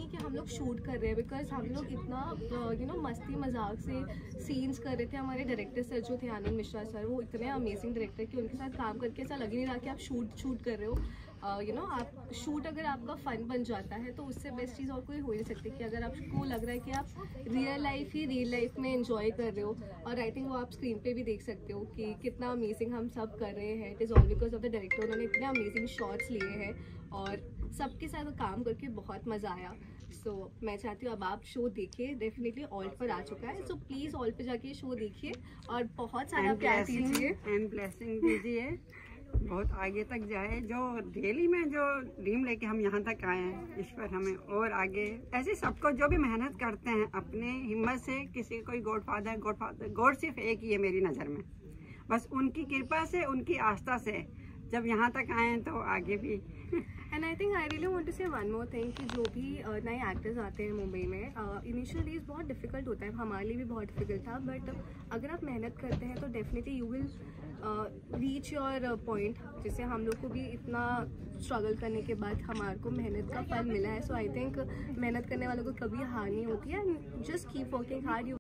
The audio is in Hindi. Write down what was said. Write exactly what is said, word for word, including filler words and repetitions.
कि हम लोग शूट कर रहे हैं, बिकॉज हम लोग इतना यू नो मस्ती मजाक से सीन्स कर रहे थे। हमारे डायरेक्टर सर जो थे आनंद मिश्रा सर, वो इतने अमेजिंग डायरेक्टर कि उनके साथ काम करके ऐसा लग ही नहीं रहा कि आप शूट शूट कर रहे हो। यू नो आप शूट अगर आपका फ़न बन जाता है तो उससे बेस्ट चीज़ और कोई हो नहीं सकती, कि अगर आपको लग रहा है कि आप रियल लाइफ ही रियल लाइफ में एंजॉय कर रहे हो। और आई थिंक वो आप स्क्रीन पे भी देख सकते हो कि कितना अमेजिंग हम सब कर रहे हैं। It is all because of the director. उन्होंने इतने अमेजिंग शॉट्स लिए हैं और सबके साथ काम करके बहुत मज़ा आया। सो so, मैं चाहती हूँ अब आप शो देखिए, डेफिनेटली ऑल्ट पर आ चुका है, सो प्लीज़ ऑल्ट पे जाके शो देखिए और बहुत सारा प्यार दीजिए एंड ब्लेसिंग दीजिए, बहुत आगे तक जाए। जो डेली में जो ड्रीम लेके हम यहाँ तक आए हैं, ईश्वर हमें और आगे ऐसे सबको जो भी मेहनत करते हैं अपने हिम्मत से, किसी कोई godfather godfather god सिर्फ एक ही है मेरी नज़र में, बस उनकी कृपा से, उनकी आस्था से जब यहाँ तक आए हैं तो आगे भी। And I think I really want to say one more thing कि जो भी uh, नए एक्टर्स आते हैं मुंबई में, इनिशियल डेज बहुत डिफिकल्ट होता है, हमारे लिए भी बहुत डिफिकल्ट था, बट अगर आप मेहनत करते हैं तो definitely you will reach your point. जैसे हम लोग को भी इतना स्ट्रगल करने के बाद हमारे को मेहनत का फल मिला है। सो आई थिंक मेहनत करने वालों को कभी हार नहीं होती है। Just keep working hard.